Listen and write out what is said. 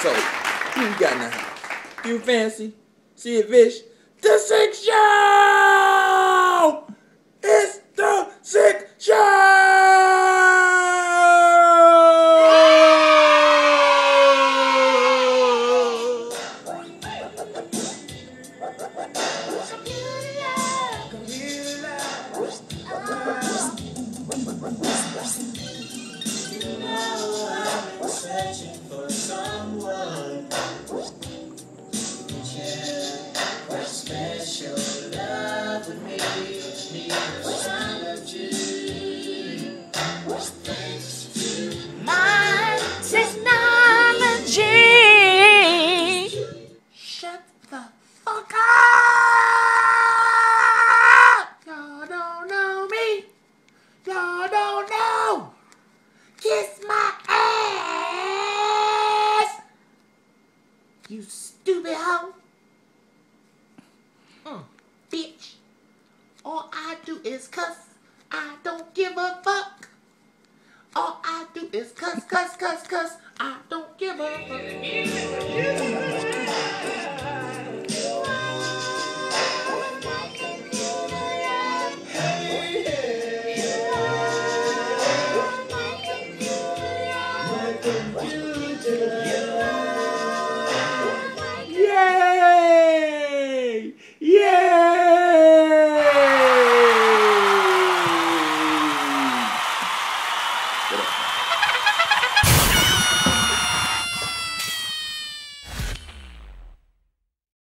So, who you got in the house? You fancy? See it, Vish? The Sick Show! It's the Sick Show! Searching for someone who shares a special love with me. Need technology. Thanks to my technology. Shut the fuck up! Y'all don't know me. Y'all don't know. Kiss my ass, you stupid hoe. Bitch. All I do is cuss. I don't give a fuck. All I do is cuss, cuss, cuss, cuss. I don't give a fuck.